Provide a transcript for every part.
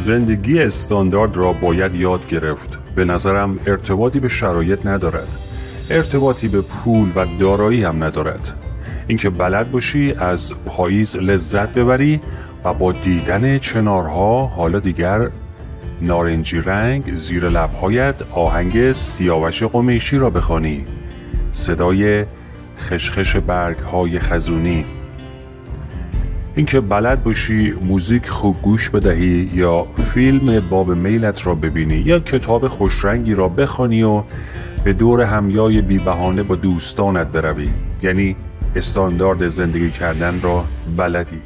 زندگی استاندارد را باید یاد گرفت. به نظرم ارتباطی به شرایط ندارد، ارتباطی به پول و دارایی هم ندارد. اینکه بلد باشی از پاییز لذت ببری و با دیدن چنارها، حالا دیگر نارنجی رنگ، زیر لبهایت آهنگ سیاوش قمیشی را بخوانی، صدای خشخش برگ‌های خزونی. اینکه بلد باشی موزیک خوب گوش بدهی یا فیلم باب میلت را ببینی یا کتاب خوشرنگی را بخوانی و به دور همیای بی بهانه با دوستانت بروی، یعنی استاندارد زندگی کردن را بلدی.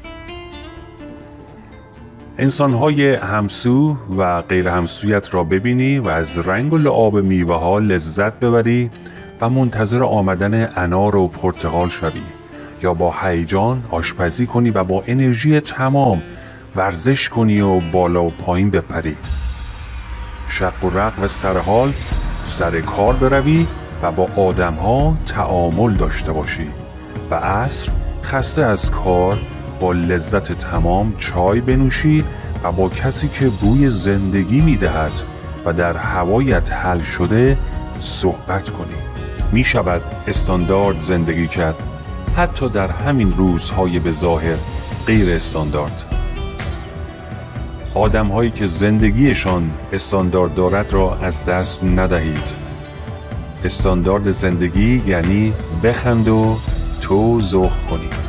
انسان‌های همسو و غیر همسویت را ببینی و از رنگ و لعاب میوه‌ها لذت ببری و منتظر آمدن انار و پرتقال شوی، یا با هیجان آشپزی کنی و با انرژی تمام ورزش کنی و بالا و پایین بپری. شق و رق و سرحال سر کار بروی و با آدم‌ها تعامل داشته باشی و عصر خسته از کار با لذت تمام چای بنوشی و با کسی که بوی زندگی میدهد و در هوایت حل شده صحبت کنی. می شود استاندارد زندگی کرد، حتی در همین روزهای به ظاهر غیر استاندارد. آدم‌هایی که زندگیشان استاندارد دارد را از دست ندهید. استاندارد زندگی یعنی بخند و تو ذوق کنی.